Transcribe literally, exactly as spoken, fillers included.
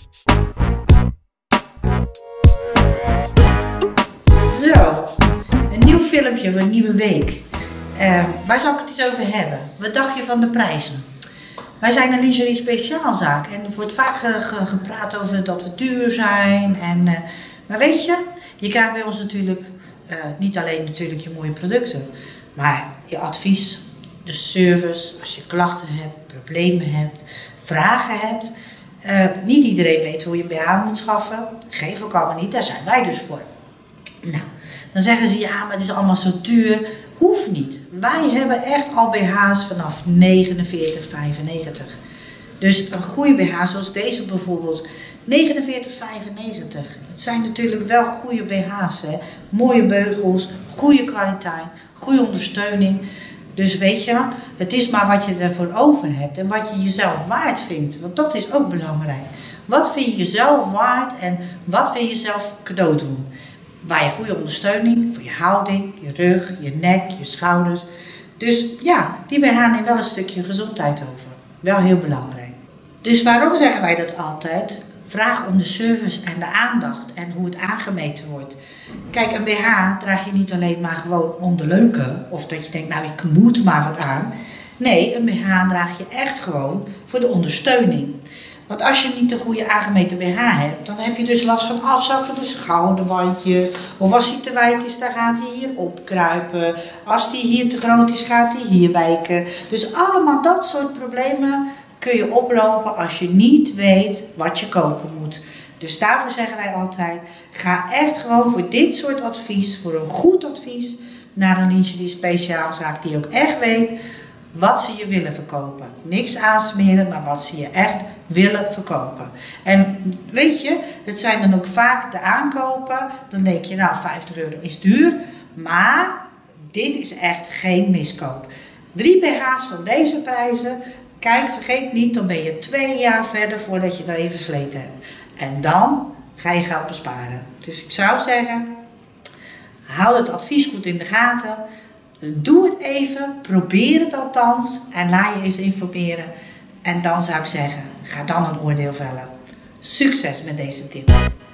Zo, een nieuw filmpje voor een nieuwe week. Uh, waar zal ik het eens over hebben? Wat dacht je van de prijzen? Wij zijn een lingerie speciaalzaak en er wordt vaak ge ge gepraat over dat we duur zijn. En, uh, maar weet je, je krijgt bij ons natuurlijk uh, niet alleen natuurlijk je mooie producten, maar je advies, de service, als je klachten hebt, problemen hebt, vragen hebt. Uh, niet iedereen weet hoe je een B H moet schaffen. Geef ook allemaal niet, daar zijn wij dus voor. Nou, dan zeggen ze ja, maar het is allemaal zo duur. Hoeft niet. Wij hebben echt al B H's vanaf negenenveertig vijfennegentig. Dus een goede B H zoals deze bijvoorbeeld, negenenveertig vijfennegentig. Dat zijn natuurlijk wel goede B H's, hè. Mooie beugels, goede kwaliteit, goede ondersteuning. Dus weet je, het is maar wat je ervoor over hebt en wat je jezelf waard vindt. Want dat is ook belangrijk. Wat vind je jezelf waard en wat wil je jezelf cadeau doen? Waar je goede ondersteuning voor je houding, je rug, je nek, je schouders. Dus ja, die B H neemt wel een stukje gezondheid over. Wel heel belangrijk. Dus waarom zeggen wij dat altijd? Vraag om de service en de aandacht en hoe het aangemeten wordt. Kijk, een B H draag je niet alleen maar gewoon om de leuke. Of dat je denkt, nou ik moet maar wat aan. Nee, een B H draag je echt gewoon voor de ondersteuning. Want als je niet de goede aangemeten B H hebt, dan heb je dus last van afzakkende schouderwandjes. Of als hij te wijd is, dan gaat hij hier opkruipen. Als die hier te groot is, gaat hij hier wijken. Dus allemaal dat soort problemen kun je oplopen als je niet weet wat je kopen moet. Dus daarvoor zeggen wij altijd, ga echt gewoon voor dit soort advies, voor een goed advies, naar een lingerie speciaalzaak die ook echt weet wat ze je willen verkopen. Niks aansmeren, maar wat ze je echt willen verkopen. En weet je, het zijn dan ook vaak de aankopen. Dan denk je, nou vijftig euro is duur. Maar dit is echt geen miskoop. Drie B H's van deze prijzen. Kijk, vergeet niet, dan ben je twee jaar verder voordat je er even versleten hebt. En dan ga je geld besparen. Dus ik zou zeggen, hou het advies goed in de gaten. Doe het even, probeer het althans en laat je eens informeren. En dan zou ik zeggen, ga dan een oordeel vellen. Succes met deze tip.